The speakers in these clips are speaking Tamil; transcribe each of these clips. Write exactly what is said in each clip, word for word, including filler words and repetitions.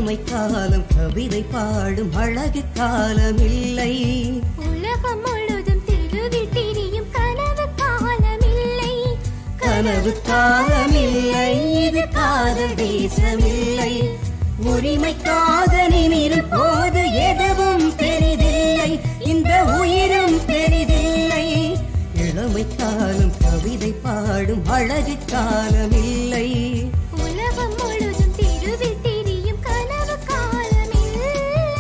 இளமை காலம் கவிதை பாடும் அழகு காலமில்லை. உலகம் முழுதும் தெருவில் திரியும் கனவு காலமில்லை. கனவு காலமில்லை, இது காதல் தேசமில்லை. உரிமைக்காக நிமிருப்போது எதுவும் பெரிதில்லை, இந்த உயிரும் பெரிதில்லை. இளமை காலம் கவிதை பாடும் அழகு காலமில்லை. உலகம் முழுதும் தெருவில் திரியும் கனவு காலமில்லை.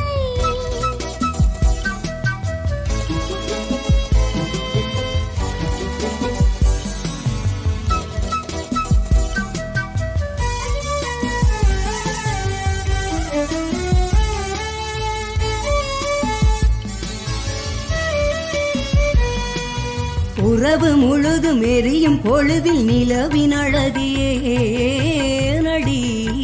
உறவு முழுதும் எரியும் பொழுதில் நிலவின் அழகியே நடி.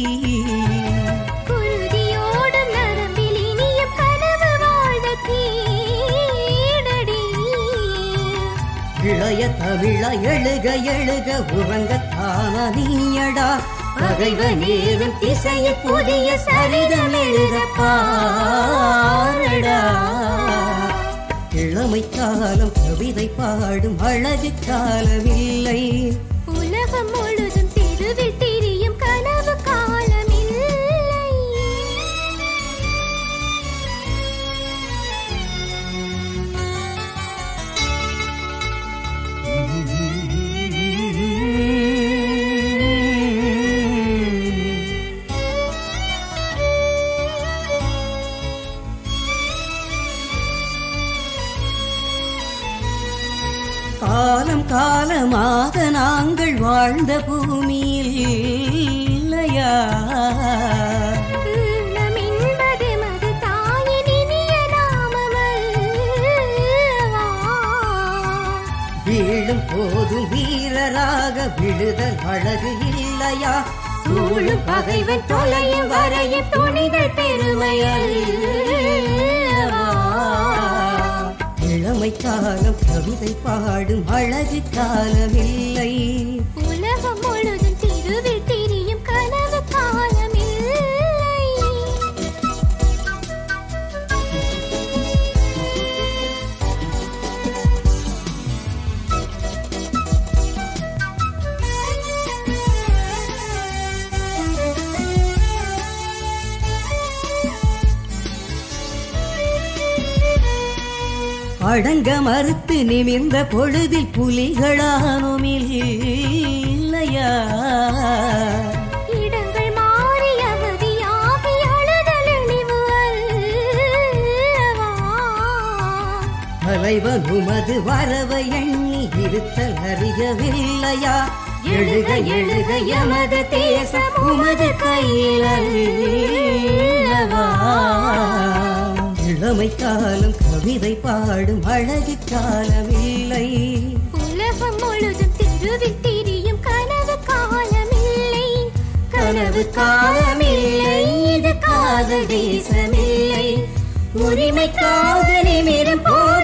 குருதியோடும் நரம்பில் இனியும் கனவு வாழ்ந்த தேடடி. இளைய தமிழ எழுக எழுக உறங்கத்தான நீயடா. பகைவ நேரும் திசையை புதிய சரிதம் எழுத பாரடா. இளமை காலம் கவிதை பாடும் அழகு காலமில்லை. உலகம் முழுதும் தெருவில் திரியும் கனவு காலமில்லை. காலம் காலமாக நாங்கள் வாழ்ந்த பூமியில் இல்லையா நம் என்பது மது தாயின் இனிய நாமமல்லவா. வீழும் போதும் வீரராக விழுதல் அழகு இல்லையா. சூழும் பகைவன் தொலையும் வரையும் துணிதல் பெருமையல்லவா. இளமை காலம் கவிதை பாடும் அழகு காலமில்லை. உலகம் முழுதும் தெருவில் திரியும் கனவு காலமில்லை. அடங்க மறுத்து நிமிர்ந்த பொழுதில் புலிகளானோம் இல்லையா. இடங்கள் மாறி அவதியாகி அழுதல் இழிவு அல்லவா. தலைவன் உமது வரவை எண்ணி இருத்தல் அறியவில்லையா. எழுக எழுக எமது தேசம் உமது கையில் அல்லவா. இளமை காலம் கவிதை பாடும் அழகு காலமில்லை. உலகம் முழுதும் தெருவில் திரியும் கனவு காலமில்லை. கனவு காலமில்லை, இது காதல் தேசமில்லை. உரிமைக்காக நிமிரும் போ